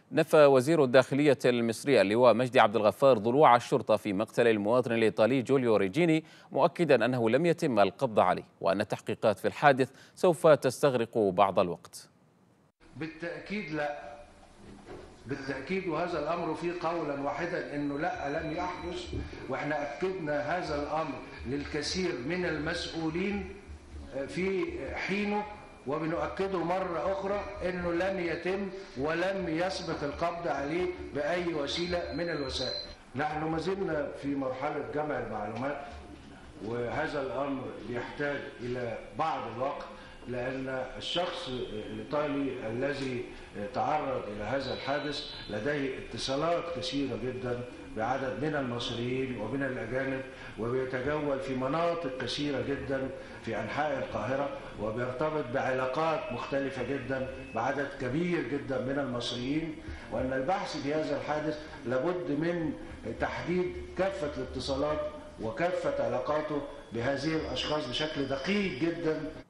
نفى وزير الداخلية المصري اللواء مجدي عبد الغفار ضلوع الشرطة في مقتل المواطن الإيطالي جوليو ريجيني، مؤكدا أنه لم يتم القبض عليه وأن التحقيقات في الحادث سوف تستغرق بعض الوقت. بالتأكيد لا، بالتأكيد، وهذا الأمر فيه قولا واحدا أنه لا، لم يحدث، وإحنا أكدنا هذا الأمر للكثير من المسؤولين في حينه، وبنؤكده مرة أخرى أنه لم يتم ولم يثبت القبض عليه بأي وسيلة من الوسائل. نحن ما زلنا في مرحلة جمع المعلومات، وهذا الأمر يحتاج إلى بعض الوقت، لأن الشخص الإيطالي الذي تعرض إلى هذا الحادث لديه اتصالات كثيرة جدا بعدد من المصريين ومن الأجانب، وبيتجول في مناطق كثيرة جدا في أنحاء القاهرة، وبيرتبط بعلاقات مختلفة جدا بعدد كبير جدا من المصريين، وأن البحث في هذا الحادث لابد من تحديد كافة الاتصالات وكافة علاقاته بهذه الأشخاص بشكل دقيق جدا.